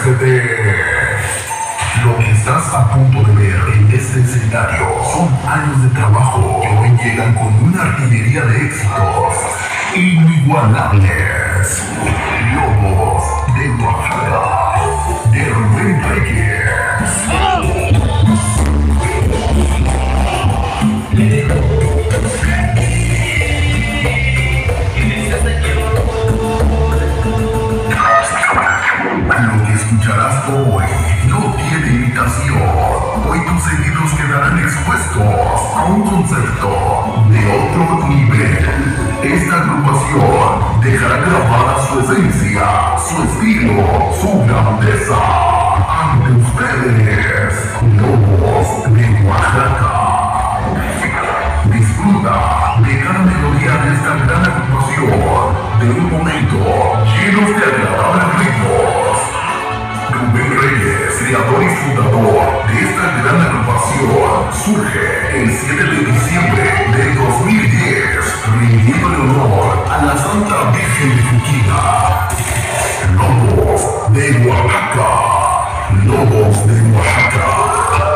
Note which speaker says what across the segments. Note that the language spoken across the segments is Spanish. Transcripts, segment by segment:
Speaker 1: Protégete. Lo que estás a punto de ver en este escenario son años de trabajo que hoy llegan con una artillería de éxitos inigualables. Lobos de Oaxaca, de Rubén Reyes. Lo que escucharás hoy no tiene imitación. Hoy tus sentidos quedarán expuestos a un concepto de otro nivel. Esta agrupación dejará grabada su esencia, su estilo, su grandeza. Ante ustedes, Lobos de Oaxaca. Disfruta de cada melodía de esta gran agrupación, de un momento lleno de agradables ritmos. Rubén Reyes, creador y fundador de esta gran agrupación, surge el 7 de diciembre del 2010, rindiéndole honor a la Santa Virgen de Juquina. Lobos de Oaxaca, Lobos de Oaxaca.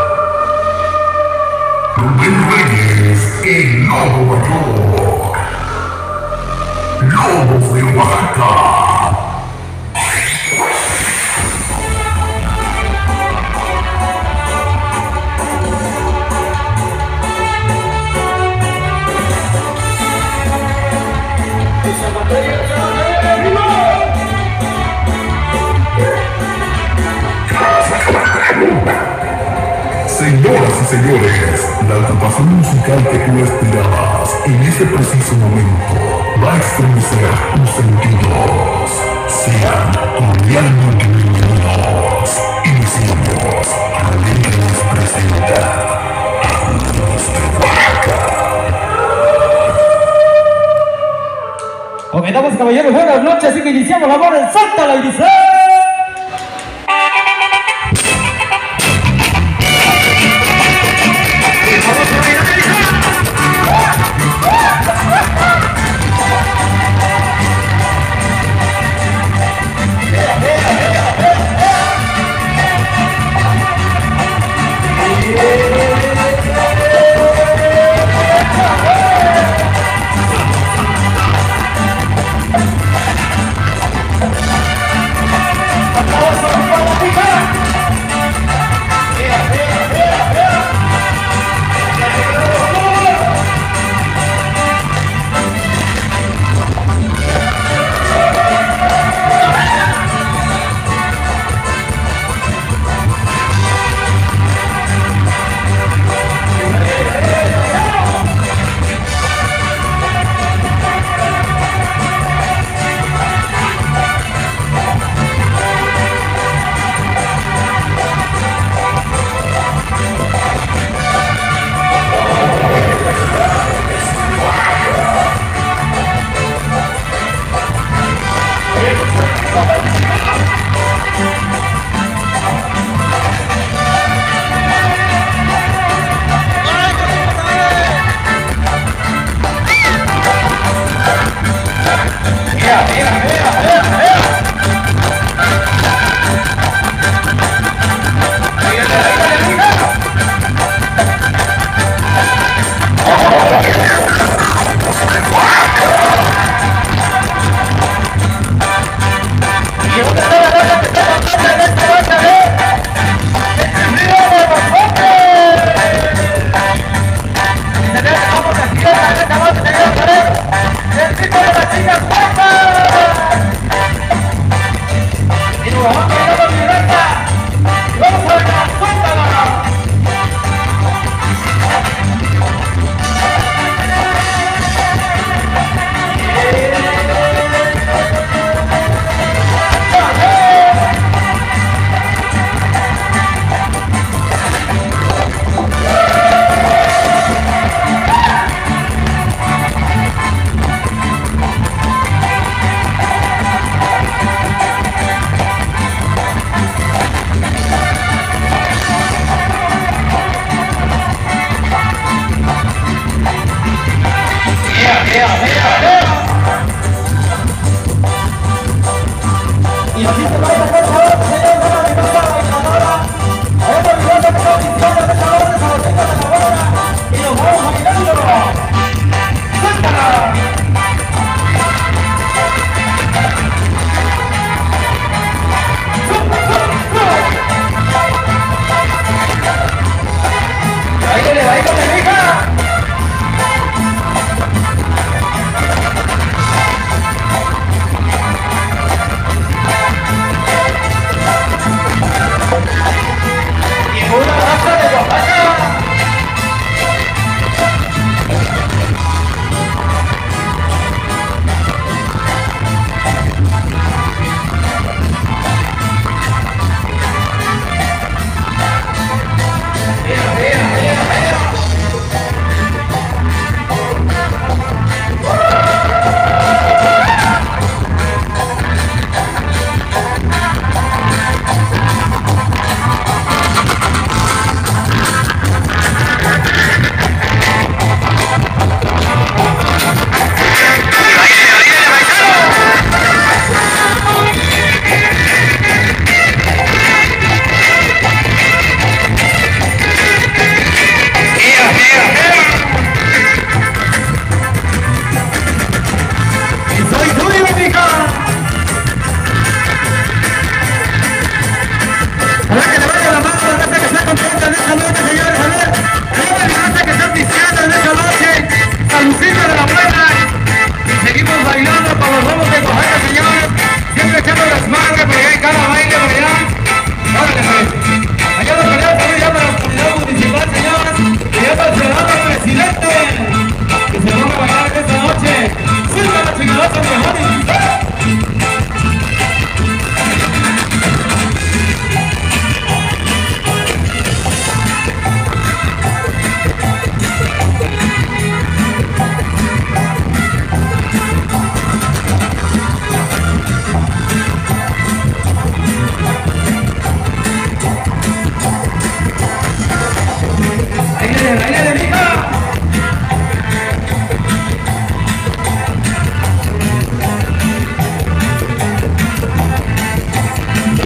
Speaker 1: Rubén Reyes, el Lobo Mayor. Lobos de Oaxaca. Señoras y señores, la agrupación musical que tú esperabas en este preciso momento va a estremecer tus sentidos. Sean cordialmente bienvenidos. Iniciamos. Alegres presenta a Lobos de Oaxaca.
Speaker 2: Ok, damas y caballeros, buenas noches, así que iniciamos la boda en Santa la dice.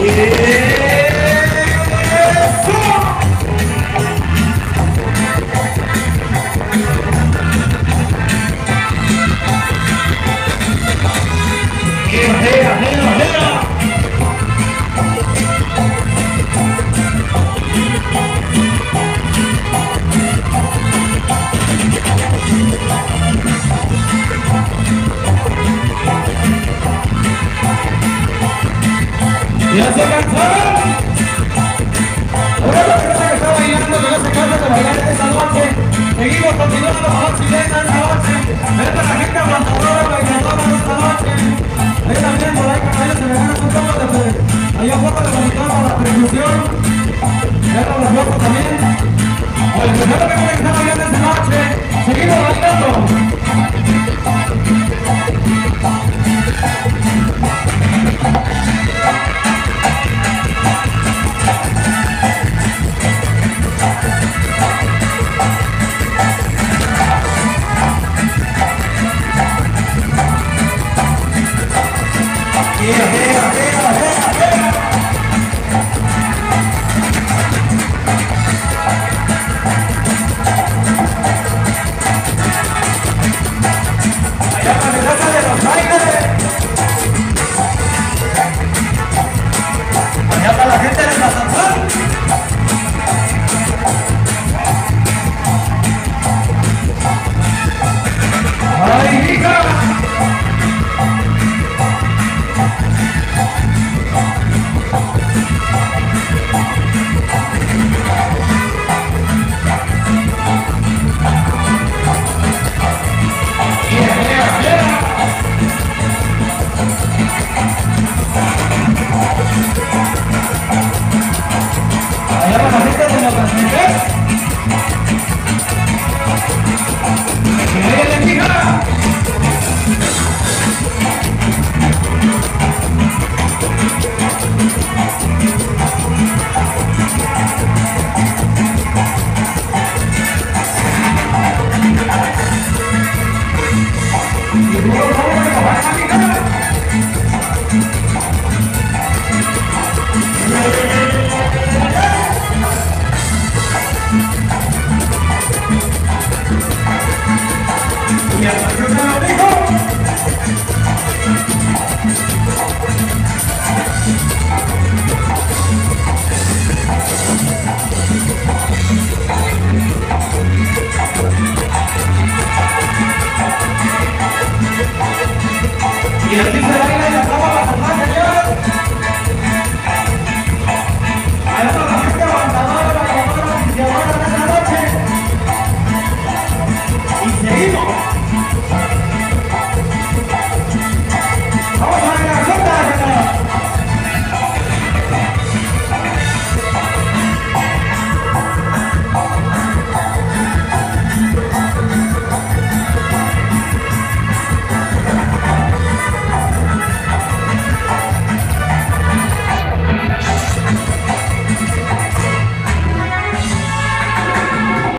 Speaker 2: ¡Ya se cansaron! Ahora la persona que está bailando, que no se cansa de bailar esta noche. Seguimos continuando con la chilena esta noche. Esta es la gente aguantadora, bailadora esta noche. Ahí también por ahí con ellos se me ganan un poco de allá afuera de bonito para la percusión. Ya con los locos también. Oye, pues ya lo que está bailando esta noche. Seguimos bailando. Y así será.